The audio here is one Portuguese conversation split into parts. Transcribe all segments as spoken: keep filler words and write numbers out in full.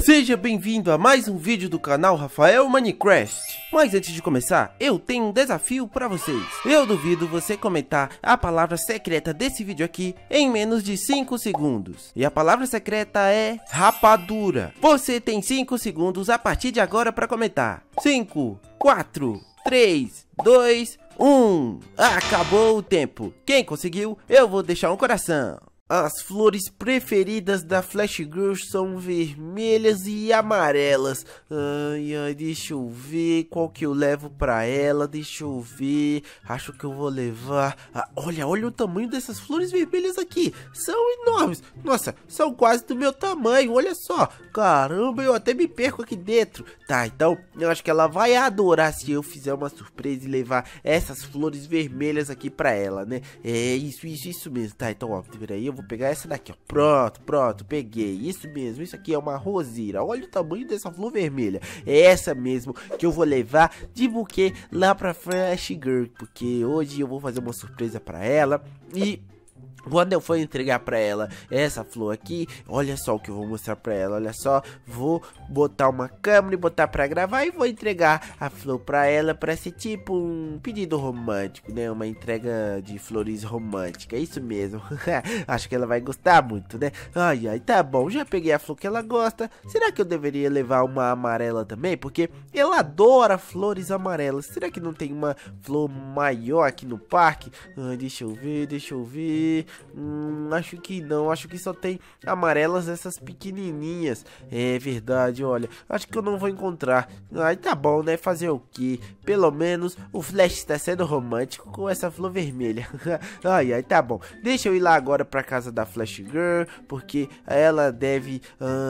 Seja bem-vindo a mais um vídeo do canal Rafael Minecraft. Mas antes de começar, eu tenho um desafio para vocês. Eu duvido você comentar a palavra secreta desse vídeo aqui em menos de cinco segundos. E a palavra secreta é rapadura. Você tem cinco segundos a partir de agora para comentar. cinco, quatro, três, dois, um. Acabou o tempo. Quem conseguiu, eu vou deixar um coração. As flores preferidas da Flash Girl são vermelhas e amarelas. Ai, ai, deixa eu ver qual que eu levo pra ela. Deixa eu ver. Acho que eu vou levar... Ah, olha, olha o tamanho dessas flores vermelhas aqui. São enormes. Nossa, são quase do meu tamanho. Olha só. Caramba, eu até me perco aqui dentro. Tá, então eu acho que ela vai adorar se eu fizer uma surpresa e levar essas flores vermelhas aqui pra ela, né? É isso, isso, isso mesmo. Tá, então ó, peraí, eu vou Vou pegar essa daqui, ó. Pronto, pronto, peguei. Isso mesmo, isso aqui é uma roseira. Olha o tamanho dessa flor vermelha. É essa mesmo que eu vou levar de buquê lá pra Flash Girl, porque hoje eu vou fazer uma surpresa pra ela. E quando eu for entregar pra ela essa flor aqui, olha só o que eu vou mostrar pra ela. Olha só, vou botar uma câmera e botar pra gravar e vou entregar a flor pra ela pra ser tipo um pedido romântico, né? Uma entrega de flores romântica, é isso mesmo. Acho que ela vai gostar muito, né? Ai, ai, tá bom, já peguei a flor que ela gosta. Será que eu deveria levar uma amarela também? Porque ela adora flores amarelas. Será que não tem uma flor maior aqui no parque? Ai, deixa eu ver, deixa eu ver... Hum, acho que não, acho que só tem amarelas essas pequenininhas. É verdade, olha, acho que eu não vou encontrar. Ai, tá bom, né, fazer o que? Pelo menos o Flash está sendo romântico com essa flor vermelha. Ai, ai, tá bom. Deixa eu ir lá agora pra casa da Flash Girl, porque ela deve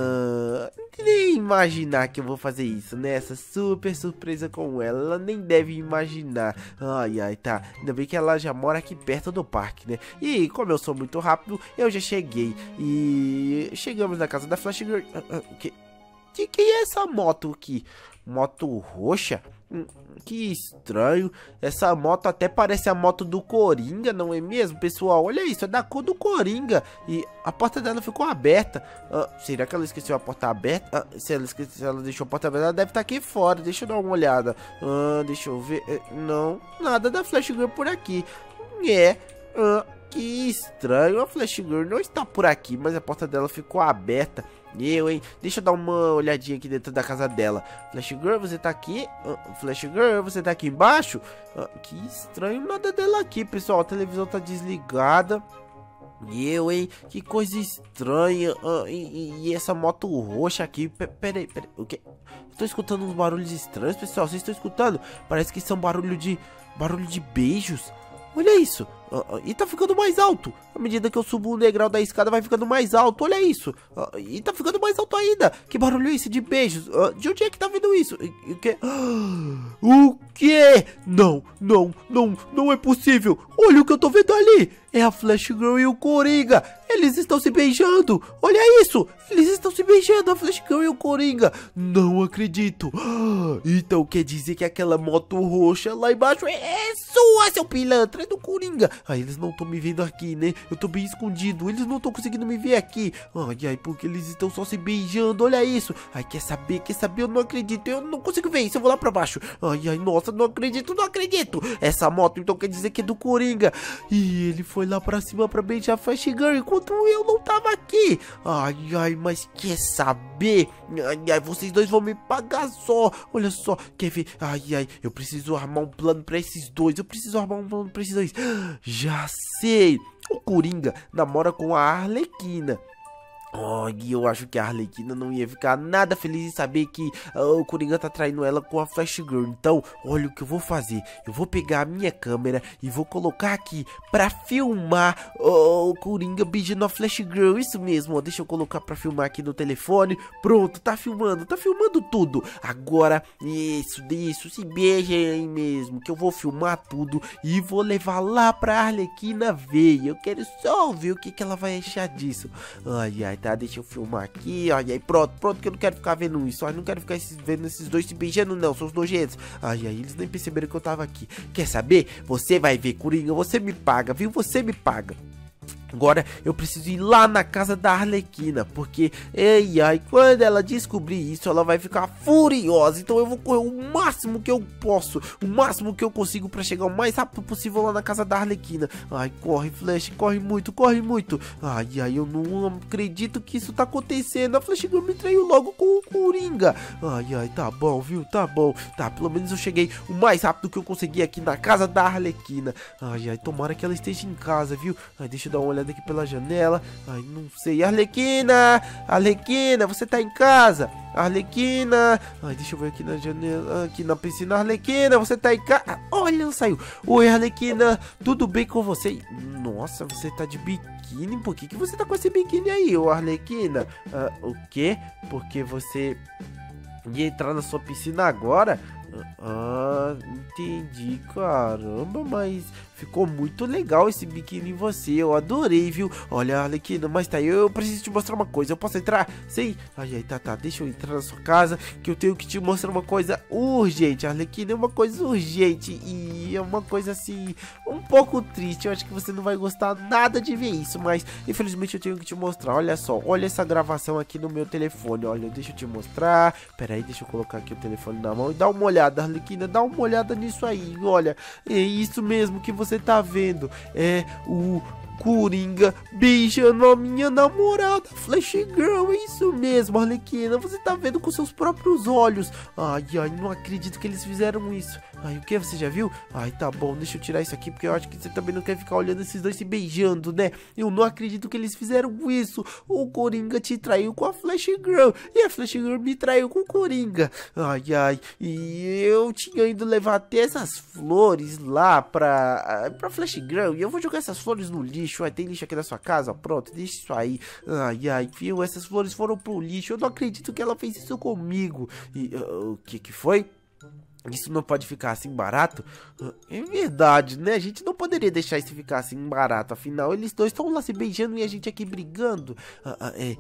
uh, nem imaginar que eu vou fazer isso, né? Essa super surpresa com ela, ela nem deve imaginar. Ai, ai, tá, ainda bem que ela já mora aqui perto do parque, né? E como eu sou muito rápido, eu já cheguei. E chegamos na casa da Flash Girl. O que? Que que é essa moto aqui? Moto roxa? Hum, que estranho. Essa moto até parece a moto do Coringa, não é mesmo, pessoal? Olha isso, é da cor do Coringa. E a porta dela ficou aberta. Ah, será que ela esqueceu a porta aberta? Ah, se, ela esqueceu, se ela deixou a porta aberta, ela deve estar aqui fora. Deixa eu dar uma olhada. Ah, deixa eu ver. Não, nada da Flash Girl por aqui. É. Ah, que estranho, a Flash Girl não está por aqui, mas a porta dela ficou aberta. Eu, hein? Deixa eu dar uma olhadinha aqui dentro da casa dela. Flash Girl, você tá aqui? Uh, Flash Girl, você tá aqui embaixo? Uh, que estranho, nada dela aqui, pessoal. A televisão tá desligada. Eu, hein? Que coisa estranha. Uh, e, e essa moto roxa aqui. P peraí, peraí. O que? Eu tô escutando uns barulhos estranhos, pessoal. Vocês estão escutando? Parece que são barulho de... barulho de beijos. Olha isso, uh, uh, e tá ficando mais alto. À medida que eu subo o degrau da escada vai ficando mais alto, olha isso. uh, E tá ficando mais alto ainda. Que barulho é esse de beijos? uh, De onde é que tá vendo isso? O que? O que? Não, não, não, não é possível. Olha o que eu tô vendo ali. É a Flash Girl e o Coringa. Eles estão se beijando. Olha isso. Eles estão se beijando, a Flash Girl e o Coringa. Não acredito. Então quer dizer que aquela moto roxa lá embaixo é sua, seu pilantra. É do Coringa. Ai, eles não estão me vendo aqui, né? Eu tô bem escondido. Eles não estão conseguindo me ver aqui. Ai, ai, porque eles estão só se beijando. Olha isso. Ai, quer saber? Quer saber? Eu não acredito. Eu não consigo ver isso. Eu vou lá pra baixo. Ai, ai, nossa, não acredito, não acredito. Essa moto então quer dizer que é do Coringa. E ele foi lá pra cima pra beijar a Flash Girl enquanto eu não tava aqui. Ai, ai, mas quer saber? Ai, ai, vocês dois vão me pagar só. Olha só, quer ver? Ai, ai, eu preciso armar um plano pra esses dois. Eu preciso armar um plano pra esses dois. Já sei. O Coringa namora com a Arlequina. Oh, e eu acho que a Arlequina não ia ficar nada feliz em saber que uh, o Coringa tá traindo ela com a Flash Girl. Então, olha o que eu vou fazer. Eu vou pegar a minha câmera e vou colocar aqui pra filmar uh, o Coringa beijando a Flash Girl. Isso mesmo, ó. Deixa eu colocar pra filmar aqui no telefone. Pronto, tá filmando, tá filmando tudo. Agora, isso, isso, se beija aí mesmo, que eu vou filmar tudo e vou levar lá pra Arlequina ver. Eu quero só ver o que, que ela vai achar disso. Ai, ai. Tá, deixa eu filmar aqui, ó, e aí pronto, pronto, que eu não quero ficar vendo isso, ó, não quero ficar esses, vendo esses dois se beijando não, são os nojentos. Ai, ai, eles nem perceberam que eu tava aqui. Quer saber? Você vai ver, Coringa, você me paga, viu? Você me paga. Agora eu preciso ir lá na casa da Arlequina, porque, ei, ai, quando ela descobrir isso, ela vai ficar furiosa. Então eu vou correr o máximo que eu posso, o máximo que eu consigo pra chegar o mais rápido possível lá na casa da Arlequina. Ai, corre, Flash, corre muito, corre muito. Ai, ai, eu não acredito que isso tá acontecendo. A Flash Girl me traiu logo com o Coringa. Ai, ai, tá bom, viu, tá bom. Tá, pelo menos eu cheguei o mais rápido que eu consegui aqui na casa da Arlequina. Ai, ai, tomara que ela esteja em casa, viu. Ai, deixa eu dar uma olhada aqui pela janela. Ai, não sei. Arlequina! Arlequina, você tá em casa? Arlequina! Ai, deixa eu ver aqui na janela. Aqui na piscina. Arlequina, você tá em casa? Olha, ela saiu. Oi, Arlequina, tudo bem com você? Nossa, você tá de biquíni? Por que que você tá com esse biquíni aí, ô Arlequina? Ah, o quê? Porque você ia entrar na sua piscina agora? Ah, entendi, caramba, mas ficou muito legal esse biquíni em você, eu adorei, viu? Olha, Arlequina, mas tá aí, eu preciso te mostrar uma coisa, eu posso entrar? Sim? Ai, ai, tá, tá, deixa eu entrar na sua casa, que eu tenho que te mostrar uma coisa urgente, Arlequina, é uma coisa urgente e é uma coisa assim, um pouco triste, eu acho que você não vai gostar nada de ver isso, mas infelizmente eu tenho que te mostrar, olha só, olha essa gravação aqui no meu telefone, olha, deixa eu te mostrar, pera aí, deixa eu colocar aqui o telefone na mão e dá uma olhada, Arlequina, dá uma olhada nisso aí, olha, é isso mesmo que você tá vendo, é o Coringa beijando a minha namorada, Flash Girl, é isso mesmo, Arlequina, você tá vendo com seus próprios olhos. Ai, ai, não acredito que eles fizeram isso. Ai, o que? Você já viu? Ai, tá bom, deixa eu tirar isso aqui, porque eu acho que você também não quer ficar olhando esses dois se beijando, né? Eu não acredito que eles fizeram isso. O Coringa te traiu com a Flash Girl, e a Flash Girl me traiu com o Coringa. Ai, ai, e eu tinha ido levar até essas flores lá pra, pra Flash Girl, e eu vou jogar essas flores no lixo. Ai, tem lixo aqui na sua casa, pronto, deixa isso aí. Ai, ai, viu? Essas flores foram pro lixo. Eu não acredito que ela fez isso comigo. E uh, o que que foi? Isso não pode ficar assim barato? É verdade, né? A gente não poderia deixar isso ficar assim barato. Afinal, eles dois estão lá se beijando e a gente aqui brigando. Ah, ah, é...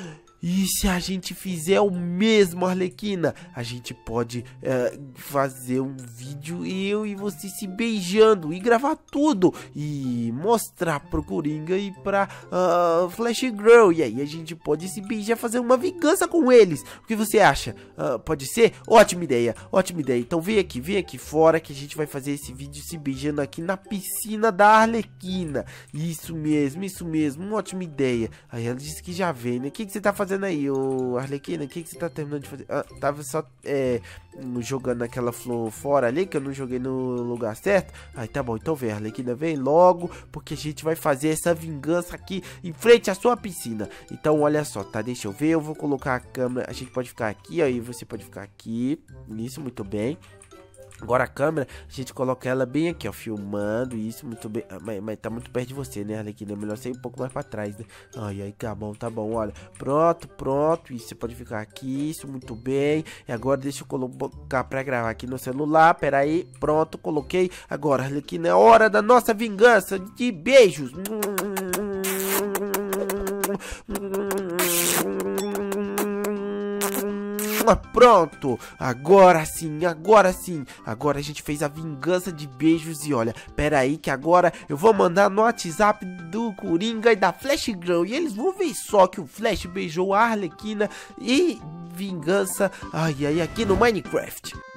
E se a gente fizer o mesmo, Arlequina? A gente pode é, fazer um vídeo eu e você se beijando e gravar tudo e mostrar pro Coringa e pra uh, Flash Girl. E aí a gente pode se beijar, fazer uma vingança com eles. O que você acha? Uh, pode ser? Ótima ideia, ótima ideia. Então vem aqui, vem aqui fora que a gente vai fazer esse vídeo se beijando aqui na piscina da Arlequina. Isso mesmo, isso mesmo, uma ótima ideia. Aí ela disse que já vem, né? O que, que você tá fazendo aí, ô Arlequina? O que, que você tá terminando de fazer? Ah, tava só é, jogando aquela flor fora ali, que eu não joguei no lugar certo. Aí tá bom, então vem, Arlequina, vem logo, porque a gente vai fazer essa vingança aqui em frente à sua piscina. Então olha só, tá? Deixa eu ver, eu vou colocar a câmera, a gente pode ficar aqui, aí você pode ficar aqui. Isso, muito bem. Agora a câmera, a gente coloca ela bem aqui, ó, filmando isso, muito bem, mas, mas tá muito perto de você, né, Arlequina? É melhor sair um pouco mais pra trás, né? Ai, ai, tá bom, tá bom, olha, pronto, pronto, isso, você pode ficar aqui, isso, muito bem. E agora deixa eu colocar pra gravar aqui no celular, pera aí, pronto, coloquei. Agora, Arlequina, é hora da nossa vingança de beijos. Pronto, agora sim, agora sim. Agora a gente fez a vingança de beijos. E olha, pera aí que agora eu vou mandar no WhatsApp do Coringa e da Flash Girl, e eles vão ver só que o Flash beijou a Arlequina. E vingança, ai ai, aqui no Minecraft.